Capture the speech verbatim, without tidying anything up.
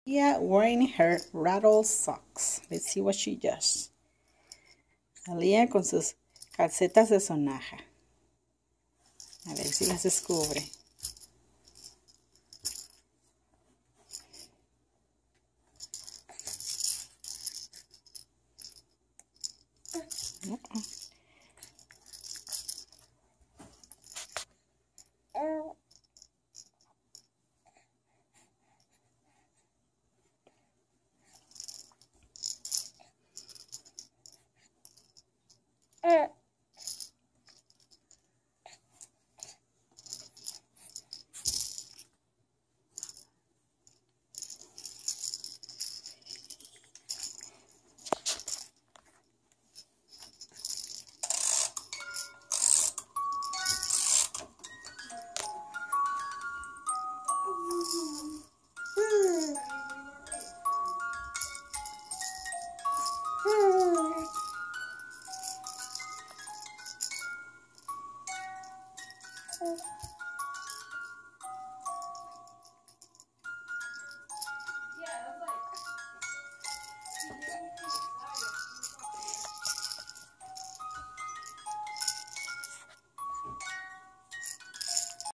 Aliyah wearing her Rattle socks. Let's see what she does. Aliyah con sus calcetas de sonaja. A ver si las descubre. Uh-uh.